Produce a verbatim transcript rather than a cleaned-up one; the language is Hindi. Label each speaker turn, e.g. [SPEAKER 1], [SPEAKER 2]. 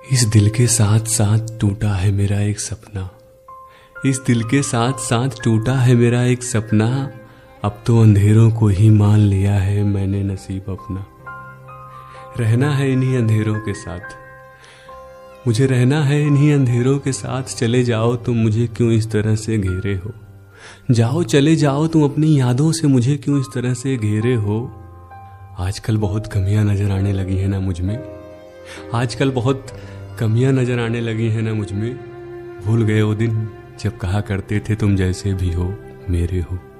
[SPEAKER 1] इस दिल के साथ साथ टूटा है मेरा एक सपना, इस दिल के साथ साथ टूटा है मेरा एक सपना। अब तो अंधेरों को ही मान लिया है मैंने नसीब अपना। रहना है इन्हीं अंधेरों के साथ, मुझे रहना है इन्हीं अंधेरों के साथ। चले जाओ तुम मुझे क्यों इस तरह से घेरे हो, जाओ चले जाओ तुम अपनी यादों से मुझे क्यों इस तरह से घेरे हो। आजकल बहुत कमियां नजर आने लगी हैं ना मुझ में, आजकल बहुत कमियां नजर आने लगी हैं ना मुझ में। भूल गए वो दिन जब कहा करते थे तुम जैसे भी हो मेरे हो।